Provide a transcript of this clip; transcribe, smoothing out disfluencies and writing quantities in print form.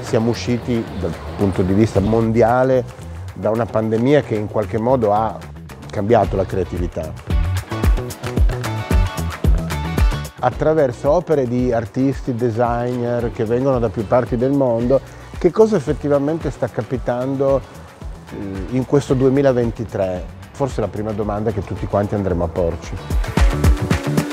siamo usciti dal punto di vista mondiale da una pandemia che in qualche modo ha cambiato la creatività. Attraverso opere di artisti, designer che vengono da più parti del mondo, che cosa effettivamente sta capitando in questo 2023? Forse è la prima domanda che tutti quanti andremo a porci.